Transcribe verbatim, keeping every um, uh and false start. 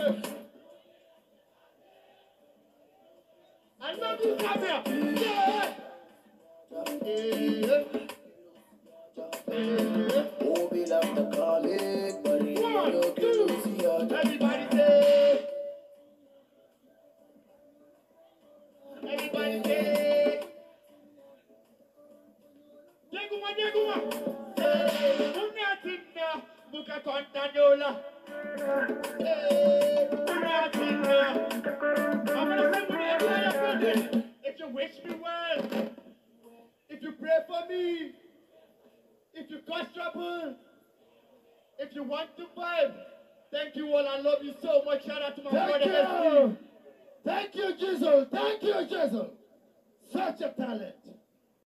I love you, come here. Yeah. Yeah. Oh, we love the calling, but we don't see her. Everybody say. Everybody say. Jeguma, jeguma. Hey, unatinda, buka kontanyola. Hey, unatinda. I'm gonna sing with the entire building. If you wish me well, if you pray for me, if you cause trouble, if you want to vibe, thank you all. I love you so much. Shout out to my Thank brother you. S P. Thank you, Jizzle. Thank you, Jizzle. Such a talent.